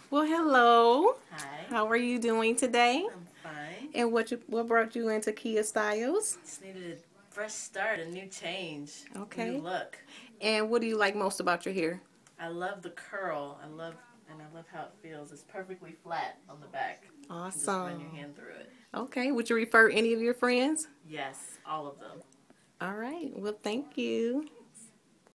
Well, hello. Hi. How are you doing today? I'm fine. And what brought you into Kia Styles? Just needed a fresh start, a new change, a new Okay. look. And what do you like most about your hair? I love the curl. I love how it feels. It's perfectly flat on the back. You can just run your Awesome. hand through it. Okay. Would you refer any of your friends? Yes, all of them. All right. Well, thank you.